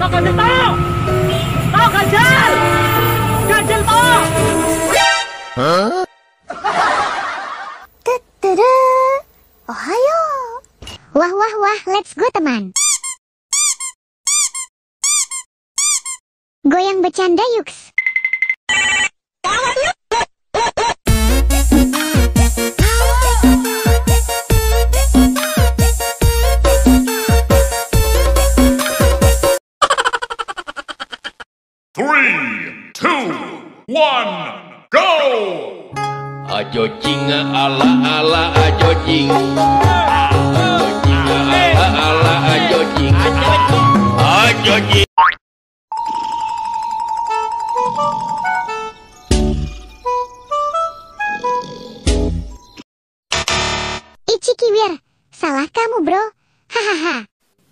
ganjil mau. Mau ganjil. Ganjil mau. Hah? Tutudu. Ohayo. Wah, wah, wah, let's go teman. Goyang bercanda yuks. Three, two, one, go! Ajo jinga ala ala ajo jing. Ajo jinga ala ala ajo jing. Ajo jing. Ichikiwir, salah kamu bro. Hahaha.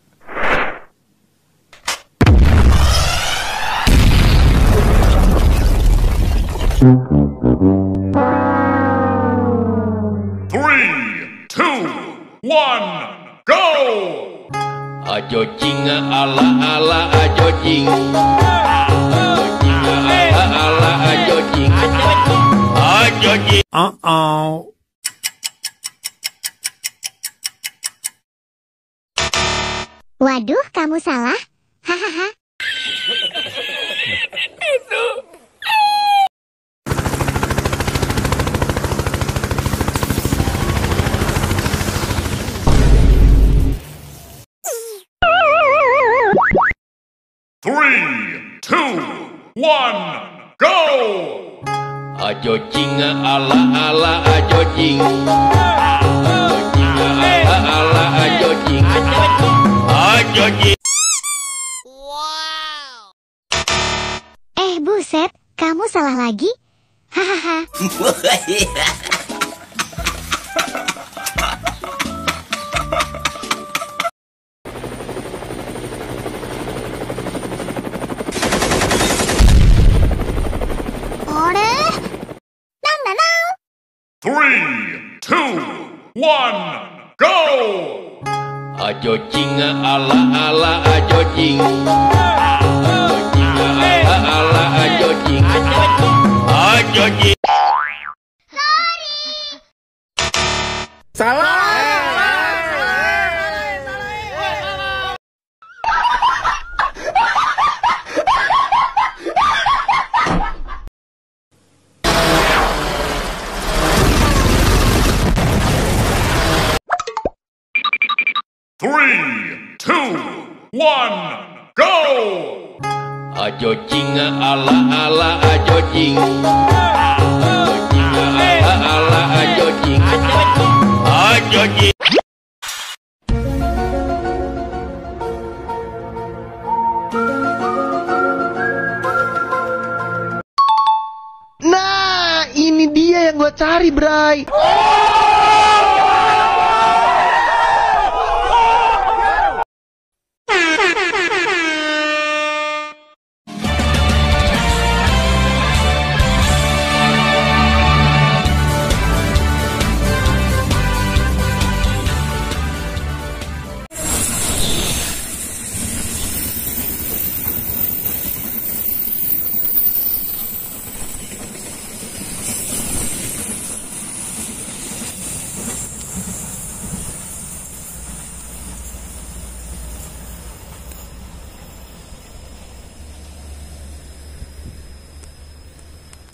Three, two, one, go! Ajo jinga ala ala ajo jing. Ajo jinga ala ala ajo jing. Ajo jing. Waduh, kamu salah. Hahaha. Three, two, one, go! Ajo jinga ala ala ajo jing. Ajo jinga ala ala ajo jing. Ajo jing. Buset, kamu salah lagi. Hahaha. Ore? Nang nanau. Three, two, one, go! Ajo jinga ala ala ajo jing. Ajo jinga ala ala ajo jing. Ajo jing. Salah. Three, two, one, go! Ajo jinga ala ala ajo jing. Ajo jinga ala ala ajo jing. Ajo jing. Nah, ini dia yang gua cari, Bray.